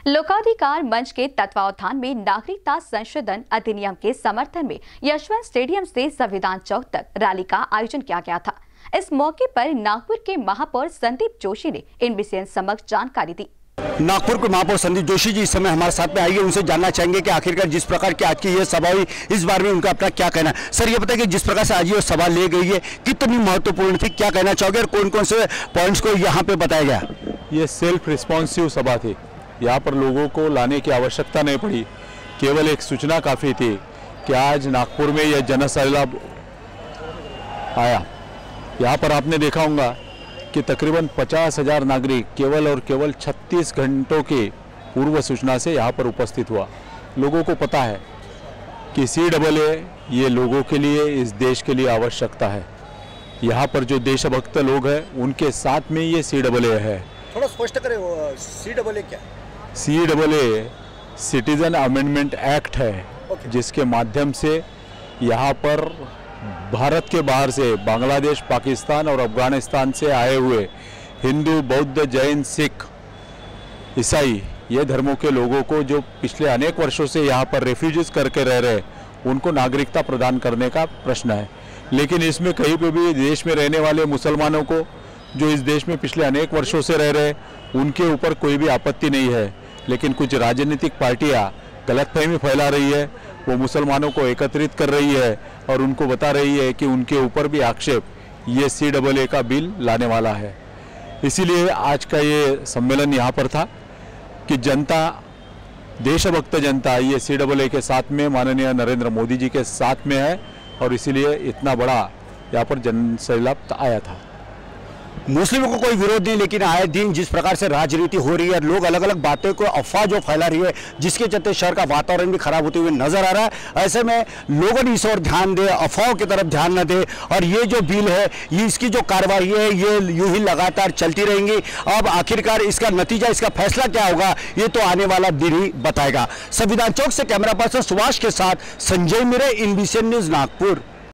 लोकाधिकार मंच के तत्वावधान में नागरिकता संशोधन अधिनियम के समर्थन में यशवंत स्टेडियम से संविधान चौक तक रैली का आयोजन किया गया था। इस मौके पर नागपुर के महापौर संदीप जोशी ने इनबीसीएन समक्ष जानकारी दी। नागपुर के महापौर संदीप जोशी जी इस समय हमारे साथ में आइए, उनसे जानना चाहेंगे कि आखिरकार जिस प्रकार की आज की ये सभा हुई इस बारे में उनका अपना क्या कहना है। सर ये बताइए कि जिस प्रकार से आज ये सभा ले गई है कितनी महत्वपूर्ण थी, क्या कहना चाहोगे और कौन कौन से पॉइंट्स को यहाँ पे बताया गया? ये सेल्फ रिस्पॉन्सिव सभा थी, यहाँ पर लोगों को लाने की आवश्यकता नहीं पड़ी, केवल एक सूचना काफ़ी थी कि आज नागपुर में यह जनसैलाब आया। यहाँ पर आपने देखा होगा कि तकरीबन 50,000 नागरिक केवल और केवल 36 घंटों के पूर्व सूचना से यहाँ पर उपस्थित हुआ। लोगों को पता है कि CAA ये लोगों के लिए, इस देश के लिए आवश्यकता है। यहाँ पर जो देशभक्त लोग हैं उनके साथ में ये CAA है। थोड़ा स्पष्ट करें, CAA क्या है? CAA सिटीजन अमेंडमेंट एक्ट है, जिसके माध्यम से यहाँ पर भारत के बाहर से बांग्लादेश, पाकिस्तान और अफगानिस्तान से आए हुए हिंदू, बौद्ध, जैन, सिख, ईसाई ये धर्मों के लोगों को जो पिछले अनेक वर्षों से यहाँ पर रेफ्यूजीज करके रह रहे उनको नागरिकता प्रदान करने का प्रश्न है। लेकिन इसमें कहीं पे भी देश में रहने वाले मुसलमानों को जो इस देश में पिछले अनेक वर्षों से रह रहे उनके ऊपर कोई भी आपत्ति नहीं है। लेकिन कुछ राजनीतिक पार्टियां गलतफहमी फैला रही है, वो मुसलमानों को एकत्रित कर रही है और उनको बता रही है कि उनके ऊपर भी आक्षेप ये CAA का बिल लाने वाला है। इसीलिए आज का ये सम्मेलन यहाँ पर था कि जनता, देशभक्त जनता ये CAA के साथ में माननीय नरेंद्र मोदी जी के साथ में है और इसीलिए इतना बड़ा यहाँ पर जनसैलाब आया था। मुस्लिमों को कोई विरोध नहीं, लेकिन आए दिन जिस प्रकार से राजनीति हो रही है, लोग अलग अलग बातें को अफवाह जो फैला रही है, जिसके चलते शहर का वातावरण भी खराब होते हुए नजर आ रहा है। ऐसे में लोगों ने इस ओर ध्यान दे, अफवाहों की तरफ ध्यान न दे और ये जो बिल है, ये इसकी जो कार्रवाई है ये यूं ही लगातार चलती रहेंगी। अब आखिरकार इसका नतीजा, इसका फैसला क्या होगा ये तो आने वाला दिन ही बताएगा। संविधान चौक से कैमरा पर्सन सुभाष के साथ संजय मिरे, इनबीसीएन न्यूज नागपुर।